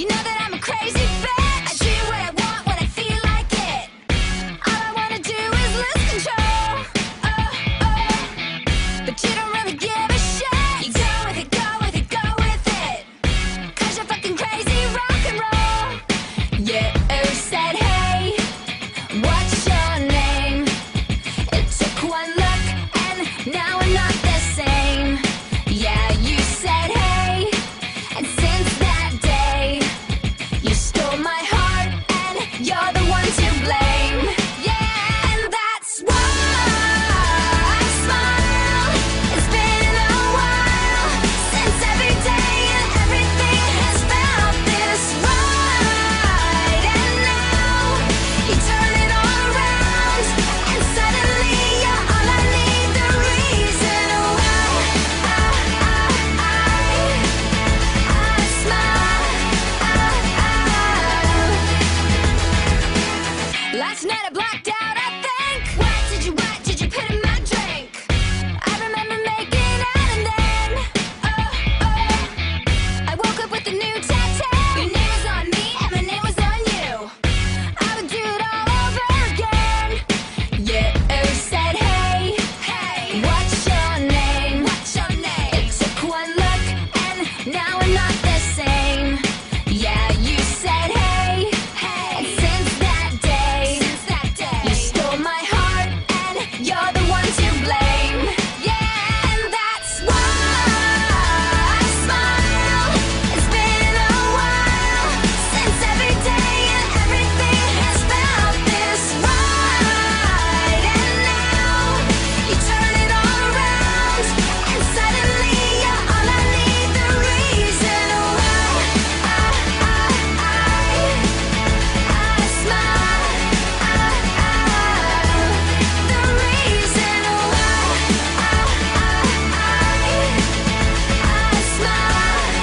You know that I'm a crazy bitch. I do what I want when I feel like it. All I wanna do is lose control. But you don't really give a shit. You go with it, go with it, go with it. 'Cause you're fucking crazy rock and roll. You said, hey, what's your name? It took one look and now we're not the same. Yeah, you said, hey, and since that day, you stole my heart and you're the one to blame. Yeah, and that's why I smile. It's been a while since every day and everything has felt this right. And now you turn it all around, and suddenly you're all I need. The reason why I smile. Last night I blacked out, I think. What did you put in my drink? I remember making out and then I woke up with a new tattoo. Your name was on me and my name was on you. I would do it all over again. You said, hey, what's your name? It took one look and now we're not the same. Yeah, you said, hey, and since that day, you stole my heart and you're the one to blame. Yeah, and that's why I smile. It's been a while since every day and everything has felt this right. And now you turn it all around, and suddenly you're all I need. The reason why I smile. The reason why I smile.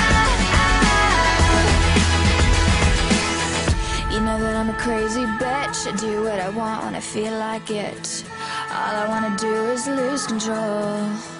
You know that I'm a crazy bitch. I do what I want when I feel like it. All I wanna do is lose control.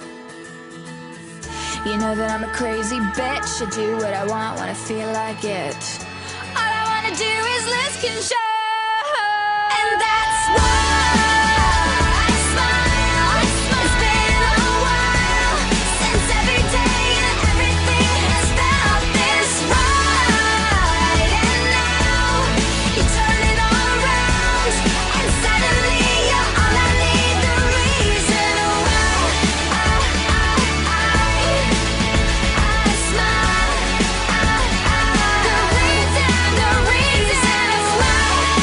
You know that I'm a crazy bitch. I do what I want when I feel like it. All I wanna do is lose control. And that's why I smile. It's been a while since every day and everything has felt this right. And now you turn it all around, and suddenly you're all I need. The reason why I smile. The reason why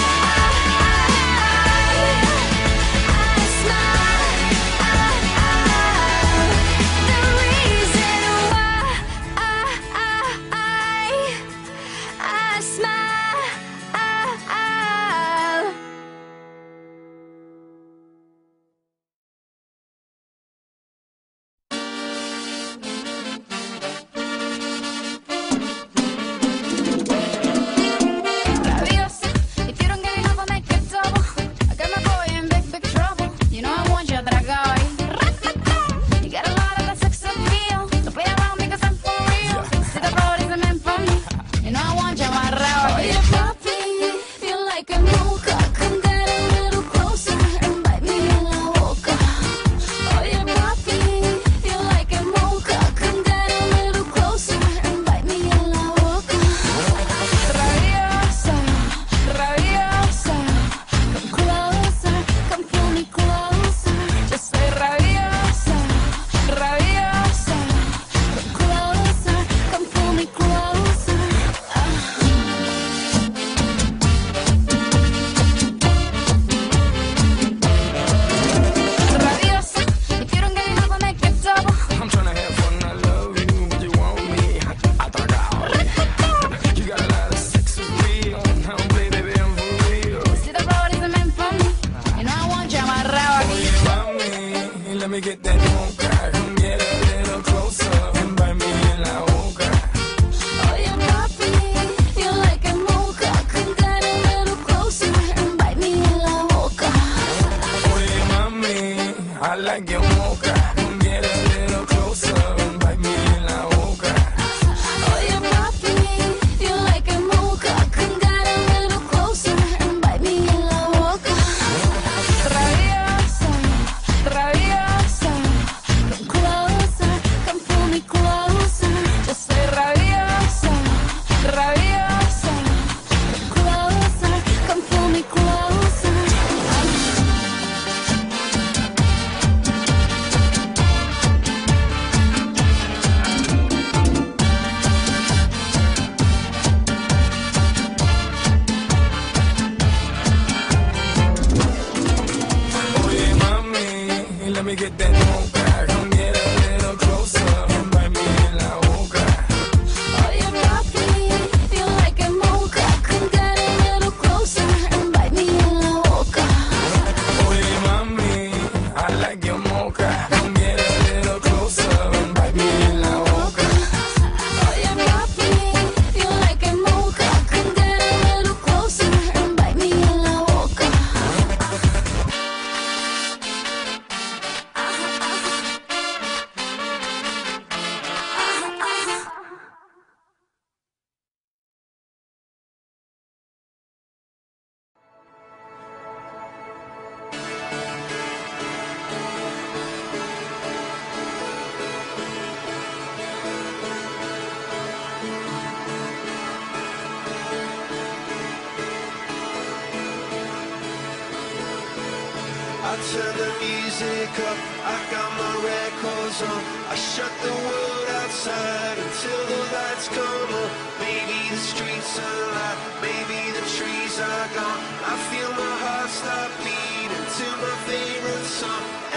turn the music up, I got my records on. I shut the world outside until the lights come on. Maybe the streets are alive, maybe the trees are gone. I feel my heart stop beating to my favorite song.